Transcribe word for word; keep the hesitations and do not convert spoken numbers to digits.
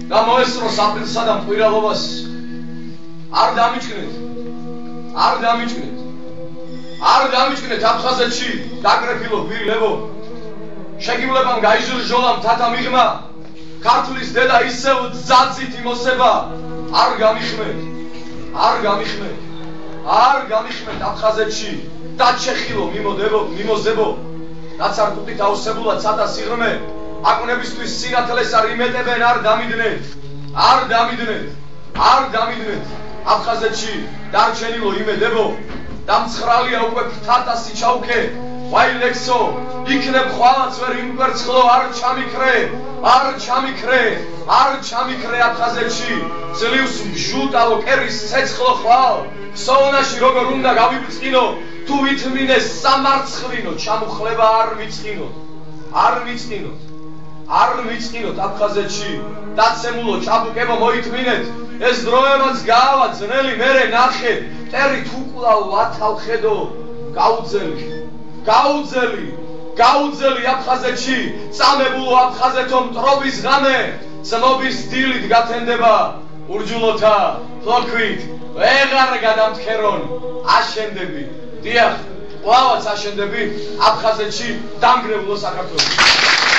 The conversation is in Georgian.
და მოესწრო საფრთხესა და მყირალობას. არ დამიჭკნეთ. არ დამიჭკნეთ. არ დამიჭკნეთ აფხაზეთში დაკრეფილო გვირლებო. შეგივლებამ გაიჟრჟოლამ თათა მიღმა. ქართლის დედა ისევ ძაძით იმოსება. არ გამიხმეთ. არ გამიხმეთ. არ გამიხმეთ აფხაზეთში დაჩეხილო მიმოდებო მიმოზებო. რაც არ კუტით აუსებულად სადა სიღრმე აკვნებისთვის სინათლეს არ იმეტებენ. არ დამიდნეთ. არ დამიდნეთ. არ დამიდნეთ აფხაზეთში დარჩენილო იმედებო. დამცხრალია უკვე ფრთათა სიჩაუქე. ვაილექსო იქნებ ხვალაც ვერ იმკვერცხლო. არ ჩამიქრე. არ ჩამიქრე. არ ჩამიქრე აფხაზეთში ძლივს მჟუტალო კერის ცეცხლო ხვალ. სოუნაში როგორ უნდა გავიბრწყინო თუ ვითმინე სამარცხლინო. ჩამუხლება არ მიწყინოთ. არ მიწყინოთ. არ მიწყინოთ აფხაზეთში დაცემულო ჩაბუკებო მოითმინეთ. ეს დროებაც გაავა ძნელი მერე ნახე. მტერით უკვლავ ათავხედო გაუძელი. გაუძელი. გაუძელი აფხაზეთში წამებულო აფხაზეთო მტრობის ღამე. ცნობის დილით გათენდება ურჯულოთა ფლოქვით. ვეღარ გადამთქერონ აშენდები. დიახ, ყლავაც აშენდები აფხაზეთში დამგრევლო საქართველოს.